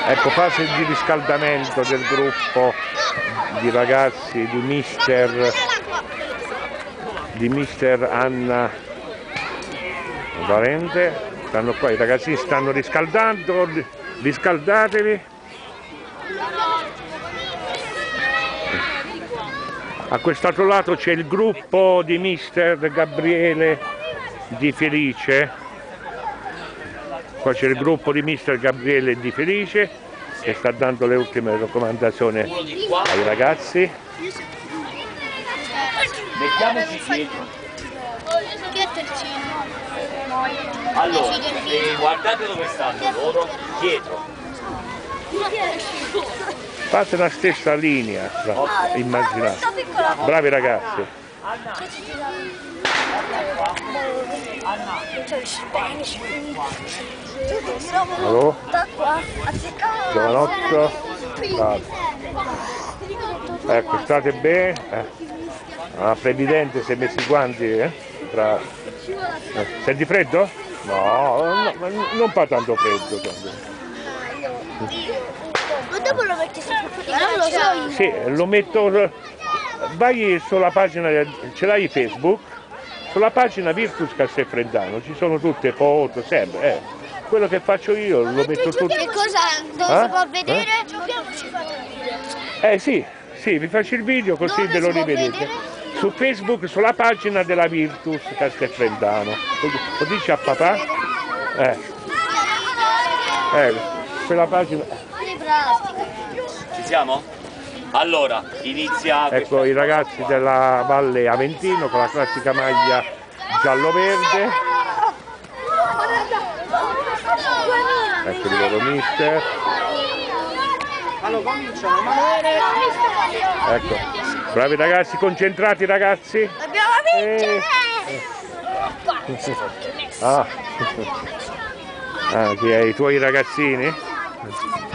Ecco, fase di riscaldamento del gruppo di ragazzi di mister Anna Valente. Stanno qua, i ragazzini stanno riscaldando, riscaldatevi. A quest'altro lato c'è il gruppo di mister Gabriele Di Felice. Qua c'è il gruppo di mister Gabriele Di Felice che sta dando le ultime raccomandazioni ai ragazzi. Mettiamoci dietro. Allora, guardate dove stanno loro, dietro. Fate la stessa linea, immaginate. Bravi ragazzi. Allora, giovanotto, ecco, state bene. La previdente si è messo i guanti, Senti freddo? No, non fa tanto freddo. Ma dopo lo metti sempre non lo so. Sì, lo metto. Vai sulla pagina, ce l'hai Facebook? Sulla pagina Virtus Castelfreddano ci sono tutte foto, sempre. Quello che faccio io lo metto tutto. Che cosa? Dove si può vedere? Sì, vi faccio il video così ve lo rivedete. Su Facebook, sulla pagina della Virtus Castelfreddano. Lo dici a papà? Quella pagina. Ci siamo? Allora, inizia. Ecco i ragazzi della Valle Aventino con la classica maglia giallo-verde. Ecco il loro mister. Allora cominciano, Emanuele. Ecco, bravi ragazzi, concentrati ragazzi. Dobbiamo vincere! Chi hai i tuoi ragazzini?